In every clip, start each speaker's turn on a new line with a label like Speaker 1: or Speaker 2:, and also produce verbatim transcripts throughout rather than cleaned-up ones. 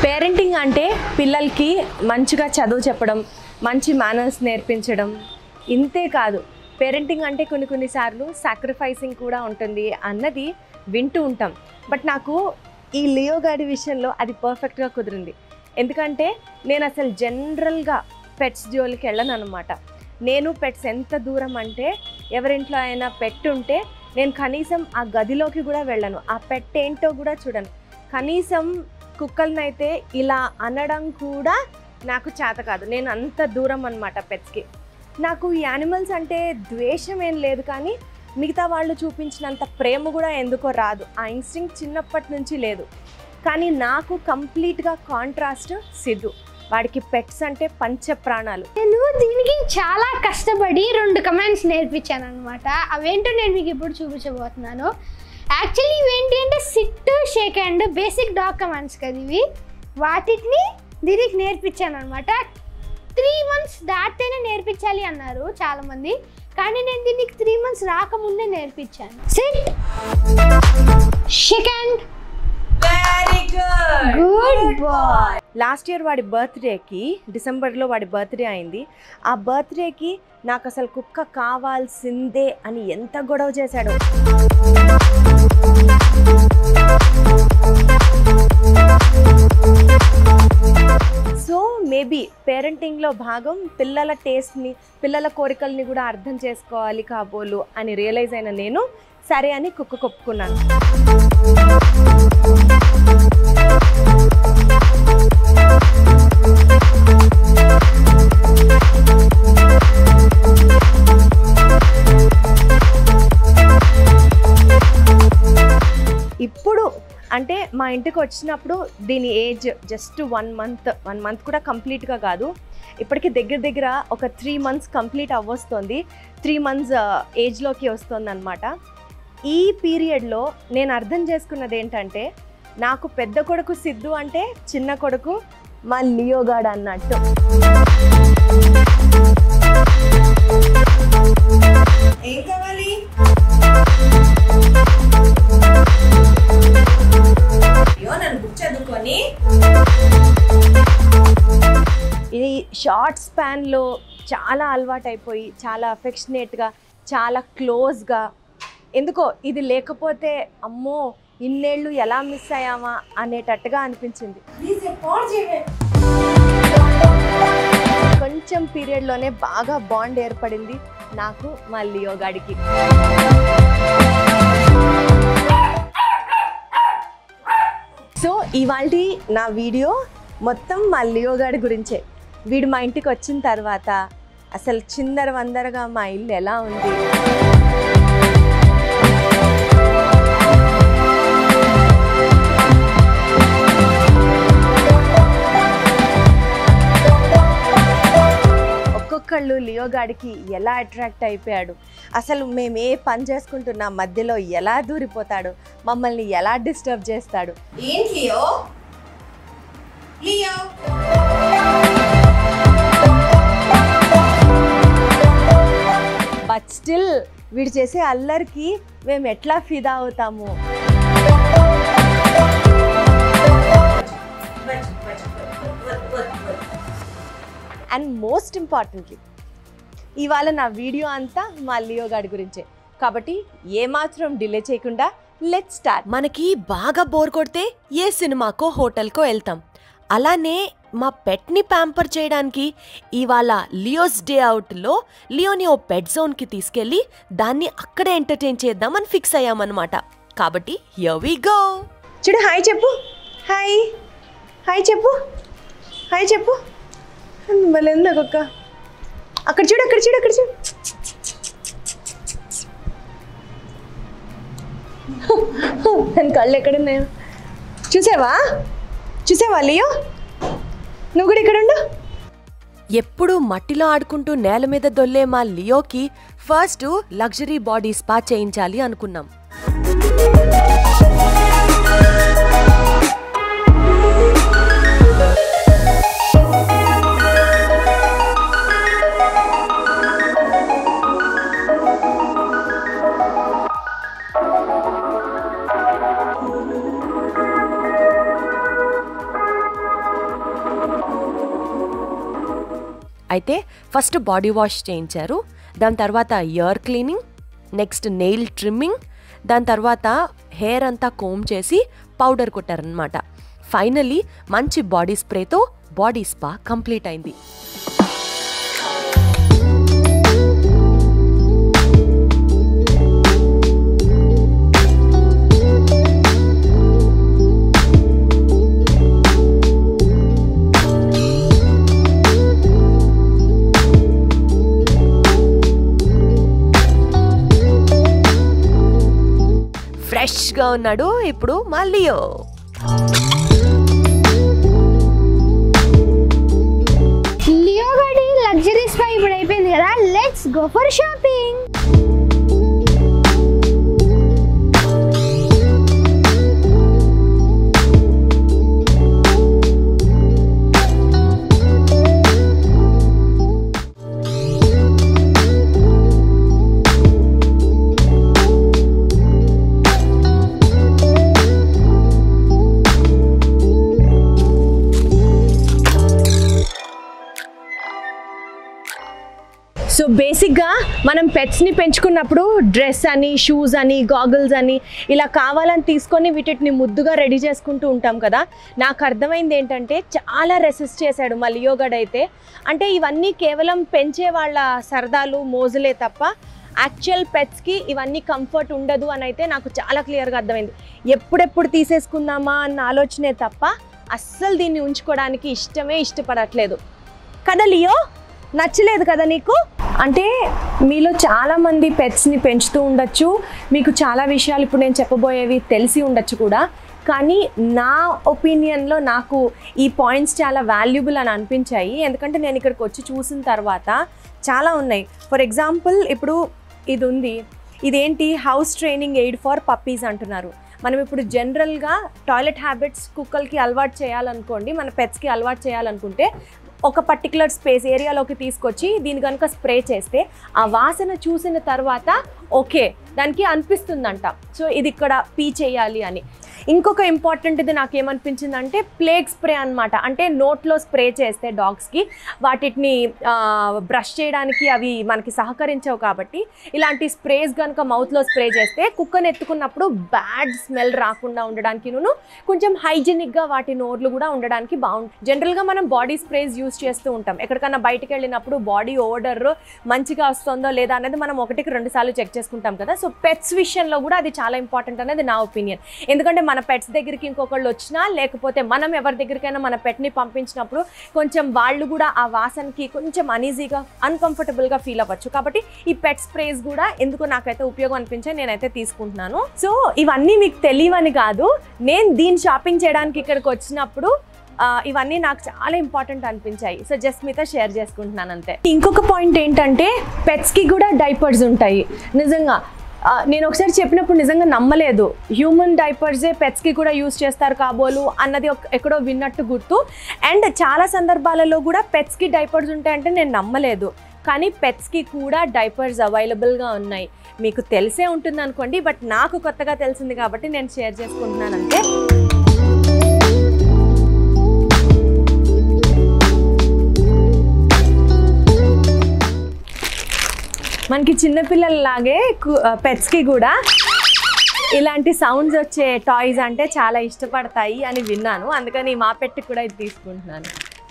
Speaker 1: Parenting అంటే పిల్లలకి మంచిగా చదువు చెప్పడం, మంచి మేనర్స్ నేర్పించడం ఇంతే కాదు. పేరెంటింగ్ అంటే కొన్ని కొన్నిసార్లు సాక్రిఫైసింగ్ కూడా ఉంటుంది అన్నది వింటూ ఉంటాం. బట్ నాకు ఈ లియో గాడి విషయంలో అది పర్ఫెక్ట్గా కుదిరింది. ఎందుకంటే నేను అసలు జనరల్గా పెట్స్ జోలికి వెళ్ళను అనమాట. నేను పెట్స్ ఎంత దూరం అంటే ఎవరింట్లో అయినా పెట్ ఉంటే నేను కనీసం ఆ గదిలోకి కూడా వెళ్ళను, ఆ పెట్ ఏంటో కూడా చూడను. కనీసం కుక్కలనైతే ఇలా అనడం కూడా నాకు చేత కాదు. నేను అంత దూరం అనమాట పెట్స్కి. నాకు ఈ యానిమల్స్ అంటే ద్వేషం ఏం లేదు, కానీ మిగతా వాళ్ళు చూపించినంత ప్రేమ కూడా ఎందుకో రాదు. ఆ ఇన్స్టింక్ట్ చిన్నప్పటి నుంచి లేదు. కానీ నాకు కంప్లీట్గా కాంట్రాస్ట్ సిద్ధు. వాడికి పెట్స్ అంటే పంచ ప్రాణాలు.
Speaker 2: నేను దీనికి చాలా కష్టపడి రెండు కమాండ్స్ నేర్పించాను అనమాట. అవేంటో నేను మీకు ఇప్పుడు చూపించబోతున్నాను. యాక్చువల్లీ ఇవేంటి అంటే sit, shake and basic dog commands కదా ఇవి. వాటిని దీనికి నేర్పించాను అనమాట. త్రీ మంత్స్ దాటితేనే నేర్పించాలి అన్నారు చాలామంది, కానీ నేను దీనికి త్రీ మంత్స్ రాకముందే నేర్పించాను. Sit, shake and
Speaker 1: very good
Speaker 2: good boy.
Speaker 1: Last year వాడి బర్త్డేకి, డిసెంబర్లో వాడి బర్త్డే అయింది. ఆ బర్త్డేకి నాకు అసలు కుక్క కావాల్సిందే అని ఎంత గొడవ చేశాడు. సో మేబీ పేరెంటింగ్లో భాగం పిల్లల టేస్ట్ని, పిల్లల కోరికల్ని కూడా అర్థం చేసుకోవాలి కాబోలు అని రియలైజ్ అయిన నేను సరే అని కుక్క కొప్పుకున్నాను. ఇప్పుడు అంటే మా ఇంటికి వచ్చినప్పుడు దీని age just one month one month కూడా కంప్లీట్గా కాదు, ఇప్పటికి దగ్గర దగ్గర ఒక త్రీ మంత్స్ కంప్లీట్ అవ్వొస్తుంది. త్రీ మంత్స్ ఏజ్లోకి వస్తుంది అనమాట. ఈ పీరియడ్లో నేను అర్థం చేసుకున్నది ఏంటంటే, నాకు పెద్ద కొడుకు సిద్ధు అంటే చిన్న కొడుకు మా లియోగాడ్ అన్నట్టు. ఏం కావాలి? నన్ను బుక్ చదువుకొని ఇది షార్ట్ స్పాన్లో చాలా అలవాటు అయిపోయి, చాలా అఫెక్షనేట్గా, చాలా క్లోజ్గా, ఎందుకో ఇది లేకపోతే అమ్మో ఇన్నేళ్ళు ఎలా మిస్ అయ్యామా అనేటట్టుగా అనిపించింది. కొంచెం పీరియడ్లోనే బాగా బాండ్ ఏర్పడింది నాకు మా లియో గాడికి. సో ఇవాళ నా వీడియో మొత్తం మా లియో గాడి గురించే. వీడు మా ఇంటికి వచ్చిన తర్వాత అసలు చిందర వందరగా మా ఇల్లు ఎలా ఉంది, ఒక్కొక్కళ్ళు లియో గాడికి ఎలా అట్రాక్ట్ అయిపోయాడు, అసలు మేము ఏ పని చేసుకుంటున్నా మధ్యలో ఎలా దూరిపోతాడు, మమ్మల్ని ఎలా డిస్టర్బ్ చేస్తాడు. ఏంటి లియో లియో బట్ స్టిల్ వీడు చేసే అల్లరికి మేము ఎట్లా ఫిదా అవుతాము. అండ్ మోస్ట్ ఇంపార్టెంట్లీ ఇవాళ నా వీడియో అంతా మా లియో గాడి గురించే, కాబట్టి ఏమాత్రం డిలే చేయకుండా లెట్స్ స్టార్ట్. మనకి బాగా బోర్ కొడితే ఏ సినిమాకో హోటల్కో వెళ్తాం. అలానే మా పెట్ని ప్యాంపర్ చేయడానికి ఇవాళ లియోస్ డే అవుట్లో లియోని ఓ పెట్ జోన్కి తీసుకెళ్ళి దాన్ని అక్కడే ఎంటర్టైన్ చేద్దామని ఫిక్స్ అయ్యామన్నమాట. కాబట్టి హియర్ వి గో. చూడు, హాయ్ చెప్పు, హాయ్ హాయ్ చెప్పు, హాయ్ చెప్పు. భలే ఉంది ఒక్కొక్క. అక్కడ చూడు, అక్కడ చూడు, అక్కడ చూడు. దాని కళ్ళు ఎక్కడున్నాయో చూసావా? చూసావా లియో? నువ్వు కూడా ఇక్కడ ఉండు. ఎప్పుడు మట్టిలో ఆడుకుంటూ నేల మీద దొల్లే మా లియోకి ఫస్ట్ లగ్జరీ బాడీ స్పా చేయించాలి అనుకున్నాం. అయితే ఫస్ట్ బాడీ వాష్ చేయించారు, దాని తర్వాత ear cleaning, next nail trimming, దాని తర్వాత హెయిర్ అంతా కోమ్ చేసి పౌడర్ కొట్టారనమాట. ఫైనల్లీ మంచి బాడీ స్ప్రేతో బాడీ స్పా కంప్లీట్ అయింది. ఫ్రెష్గా ఉన్నాడు ఇప్పుడు మా లియో.
Speaker 2: లియో గడి లగ్జరీ స్పా ఇప్పుడు అయిపోయింది కదా, let's go for shopping.
Speaker 1: So బేసిక్గా మనం పెట్స్ని పెంచుకున్నప్పుడు డ్రెస్ అని, షూస్ అని, గాగుల్స్ అని ఇలా కావాలని తీసుకొని వీటిని ముద్దుగా రెడీ చేసుకుంటూ ఉంటాం కదా. నాకు అర్థమైంది ఏంటంటే చాలా రెసిస్ట్ చేశాడు మా లియోగడ్ అయితే. అంటే ఇవన్నీ కేవలం పెంచే వాళ్ళ సరదాలు, మోజులే తప్ప యాక్చువల్ పెట్స్కి ఇవన్నీ కంఫర్ట్ ఉండదు అని అయితే నాకు చాలా క్లియర్గా అర్థమైంది. ఎప్పుడెప్పుడు తీసేసుకుందామా అన్న ఆలోచనే తప్ప అస్సలు దీన్ని ఉంచుకోవడానికి ఇష్టమే ఇష్టపడట్లేదు కదా. లియో నచ్చలేదు కదా నీకు? అంటే మీలో చాలామంది పెట్స్ని పెంచుతూ ఉండొచ్చు, మీకు చాలా విషయాలు ఇప్పుడు నేను చెప్పబోయేవి తెలిసి ఉండొచ్చు కూడా. కానీ నా ఒపీనియన్లో నాకు ఈ పాయింట్స్ చాలా వాల్యుబుల్ అని అనిపించాయి. ఎందుకంటే నేను ఇక్కడికి వచ్చి చూసిన తర్వాత చాలా ఉన్నాయి. ఫర్ ఎగ్జాంపుల్ ఇప్పుడు ఇది ఉంది, ఇదేంటి house training aid for puppies అంటున్నారు. మనం ఇప్పుడు జనరల్గా టాయిలెట్ హ్యాబిట్స్ కుక్కలకి అలవాటు చేయాలనుకోండి, మన పెట్స్కి అలవాటు చేయాలనుకుంటే ఒక పర్టికులర్ స్పేస్ ఏరియాలోకి తీసుకొచ్చి దీని కనుక స్ప్రే చేస్తే ఆ వాసన చూసిన తర్వాత ఓకే దానికి అనిపిస్తుందంట సో ఇది ఇక్కడ పీ చేయాలి అని. ఇంకొక ఇంపార్టెంట్ ఇది నాకేమనిపించిందంటే ప్లేగ్ స్ప్రే అనమాట. అంటే నోట్లో స్ప్రే చేస్తే డాగ్స్కి వాటిని బ్రష్ చేయడానికి అవి మనకి సహకరించవు కాబట్టి ఇలాంటి స్ప్రేస్ కనుక మౌత్లో స్ప్రే చేస్తే కుక్కను ఎత్తుకున్నప్పుడు బ్యాడ్ స్మెల్ రాకుండా ఉండడానికి కొంచెం హైజీనిక్గా వాటి నోర్లు కూడా ఉండడానికి బాగుంటుంది. జనరల్గా మనం బాడీ స్ప్రేస్ యూజ్ చేస్తూ ఉంటాం. ఎక్కడికన్నా బయటికి వెళ్ళినప్పుడు బాడీ ఓడర్ మంచిగా వస్తుందో లేదా అనేది మనం ఒకటికి రెండు సార్లు చెక్ చేసుకుంటాం కదా. సో పెట్స్ విషయంలో కూడా అది చాలా ఇంపార్టెంట్ అనేది నా ఒపీనియన్. ఎందుకంటే మన పెట్స్ దగ్గరికి ఇంకొకళ్ళు వచ్చినా లేకపోతే మనం ఎవరి దగ్గరికైనా మన పెట్ని పంపించినప్పుడు కొంచెం వాళ్ళు కూడా ఆ వాసనకి కొంచెం అనీజీగా అన్కంఫర్టబుల్గా ఫీల్ అవ్వచ్చు. కాబట్టి ఈ పెట్ స్ప్రేస్ కూడా ఎందుకు నాకైతే ఉపయోగం అనిపించాయి, నేనైతే తీసుకుంటున్నాను. సో ఇవన్నీ మీకు తెలియవని కాదు, నేను దీన్ని షాపింగ్ చేయడానికి ఇక్కడికి వచ్చినప్పుడు ఇవన్నీ నాకు చాలా ఇంపార్టెంట్ అనిపించాయి. సో జస్ట్ మీతో షేర్ చేసుకుంటున్నాను అంతే. ఇంకొక పాయింట్ ఏంటంటే పెట్స్కి కూడా డైపర్స్ ఉంటాయి. నిజంగా నేను ఒకసారి చెప్పినప్పుడు నిజంగా నమ్మలేదు. హ్యూమన్ డైపర్సే పెట్స్కి కూడా యూజ్ చేస్తారు కాబోలు అన్నది ఎక్కడో విన్నట్టు గుర్తు. అండ్ చాలా సందర్భాలలో కూడా పెట్స్కి డైపర్స్ ఉంటాయంటే నేను నమ్మలేదు. కానీ పెట్స్కి కూడా డైపర్స్ అవైలబుల్గా ఉన్నాయి. మీకు తెలిసే ఉంటుంది అనుకోండి, బట్ నాకు కొత్తగా తెలిసింది కాబట్టి నేను షేర్ చేసుకుంటున్నాను అంతే. మనకి చిన్నపిల్లలలాగే పెట్స్కి కూడా ఇలాంటి సౌండ్స్ వచ్చే టాయ్స్ అంటే చాలా ఇష్టపడతాయి అని విన్నాను. అందుకని మా పెట్కి కూడా ఇది తీసుకుంటున్నాను.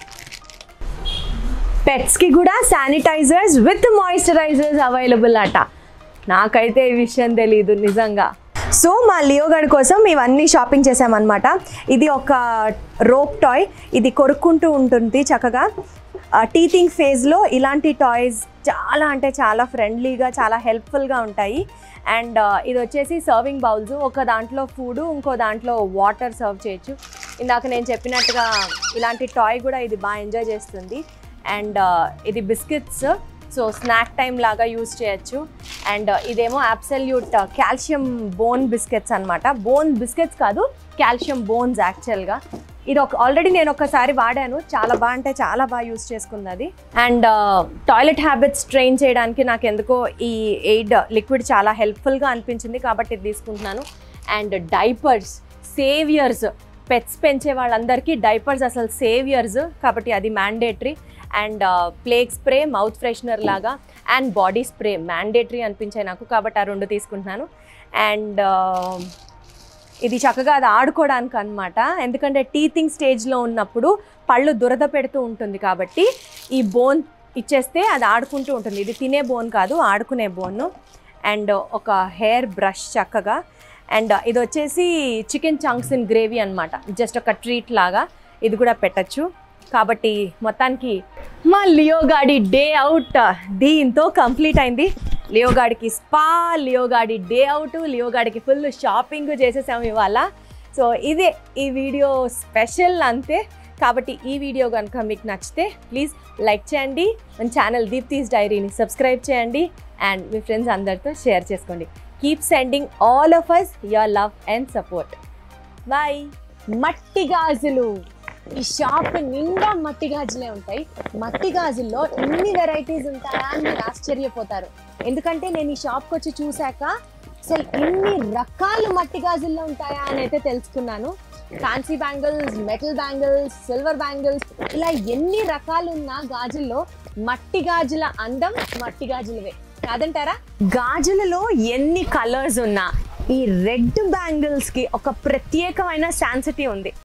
Speaker 1: పెట్స్కి కూడా శానిటైజర్స్ విత్ మాయిశ్చరైజర్స్ అవైలబుల్ అట. నాకైతే ఈ విషయం తెలీదు నిజంగా. సో మా లియోగడ్ కోసం ఇవన్నీ షాపింగ్ చేసామన్నమాట. ఇది ఒక రోప్ టాయ్, ఇది కొరుక్కుంటూ ఉంటుంది చక్కగా. టీతింగ్ ఫేజ్లో ఇలాంటి టాయ్స్ చాలా అంటే చాలా ఫ్రెండ్లీగా చాలా హెల్ప్ఫుల్గా ఉంటాయి. అండ్ ఇది వచ్చేసి సర్వింగ్ బౌల్స్, ఒక దాంట్లో ఫుడ్ ఇంకో దాంట్లో వాటర్ సర్వ్ చేయొచ్చు. ఇందాక నేను చెప్పినట్టుగా ఇలాంటి టాయ్ కూడా ఇది బాగా ఎంజాయ్ చేస్తుంది. అండ్ ఇది బిస్కెట్స్, సో స్నాక్ టైం లాగా యూజ్ చేయొచ్చు. అండ్ ఇదేమో అబ్సల్యూట్ కాల్షియం బోన్ బిస్కెట్స్ అనమాట. బోన్ బిస్కెట్స్ కాదు, కాల్షియం బోన్స్ యాక్చువల్గా. ఇది ఒక ఆల్రెడీ నేను ఒకసారి వాడాను, చాలా బాగా అంటే చాలా బాగా యూజ్ చేసుకుంది అది. అండ్ టాయిలెట్ హ్యాబిట్స్ ట్రైన్ చేయడానికి నాకు ఎందుకో ఈ ఎయిడ్ లిక్విడ్ చాలా హెల్ప్ఫుల్గా అనిపించింది కాబట్టి ఇది తీసుకుంటున్నాను. అండ్ డైపర్స్ సేవియర్స్, పెట్స్ పెంచే వాళ్ళందరికీ డైపర్స్ అసలు సేవియర్స్ కాబట్టి అది mandatory. And plaque spray, mouth freshener లాగా, అండ్ బాడీ స్ప్రే మ్యాండేటరీ అనిపించాయి నాకు, కాబట్టి ఆ రెండు తీసుకుంటున్నాను. అండ్ ఇది చక్కగా అది ఆడుకోవడానికి అనమాట, ఎందుకంటే టీతింగ్ స్టేజ్లో ఉన్నప్పుడు పళ్ళు దురద పెడుతూ ఉంటుంది కాబట్టి ఈ బోన్ ఇచ్చేస్తే అది ఆడుకుంటూ ఉంటుంది. ఇది తినే బోన్ కాదు, ఆడుకునే బోన్. అండ్ ఒక హెయిర్ బ్రష్ చక్కగా. అండ్ ఇది వచ్చేసి చికెన్ చంక్స్ ఇన్ గ్రేవీ అనమాట, జస్ట్ ఒక ట్రీట్ లాగా, ఇది కూడా పెట్టచ్చు. కాబట్టి మొత్తానికి మా లియో గాడి డే అవుట్ దీంతో కంప్లీట్ అయింది. లియో గాడికి స్పా, లియో గాడి డే అవుట్, లియో గాడికి ఫుల్ షాపింగ్ చేసేసాము ఇవాళ. సో ఇదే ఈ వీడియో స్పెషల్ అంతే. కాబట్టి ఈ వీడియో కనుక మీకు నచ్చితే ప్లీజ్ లైక్ చేయండి, మన ఛానల్ దీప్తీస్ డైరీని సబ్స్క్రైబ్ చేయండి, అండ్ మీ ఫ్రెండ్స్ అందరితో షేర్ చేసుకోండి. Keep sending all of us your love and support. Bye. మట్టి గాజులు, ఈ షాప్ నిండా మట్టి గాజులే ఉంటాయి. మట్టి గాజుల్లో ఇన్ని వెరైటీస్ ఉంటాయా అని మీరు ఆశ్చర్యపోతారు, ఎందుకంటే నేను ఈ షాప్కి వచ్చి చూశాక అసలు ఇన్ని రకాలు మట్టి గాజుల్లో ఉంటాయా అని అయితే తెలుసుకున్నాను. Fancy bangles, metal bangles, silver bangles, ఇలా ఎన్ని రకాలు ఉన్న గాజుల్లో మట్టి గాజుల అందం మట్టి గాజులవే కాదంటారా? గాజులలో ఎన్ని కలర్స్ ఉన్నా ఈ రెడ్ బ్యాంగిల్స్కి ఒక ప్రత్యేకమైన సెన్సిటివ్ ఉంది.